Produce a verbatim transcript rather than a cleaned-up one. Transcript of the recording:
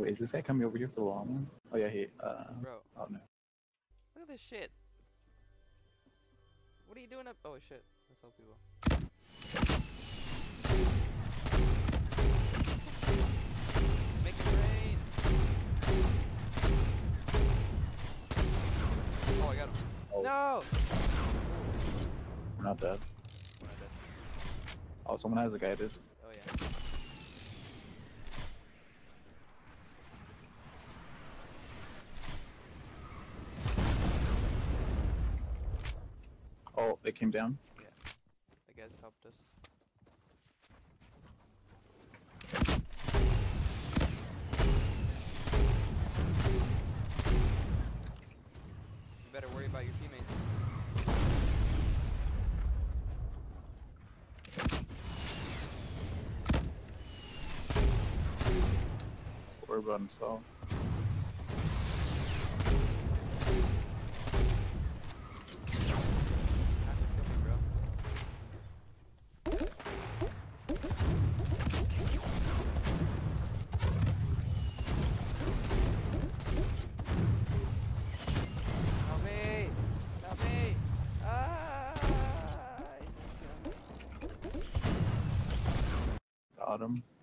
Wait, is this guy coming over here for the long one? Oh yeah, he. Uh. Bro. Oh no. Look at this shit. What are you doing up? Oh shit. Let's help people. Make it rain. Oh, I got him. Oh. No! We're not dead. We're not dead. Oh, someone has a guided. Oh yeah. Oh, they came down. Yeah. The guys helped us. You better worry about your teammates. Worry about himself. Got him.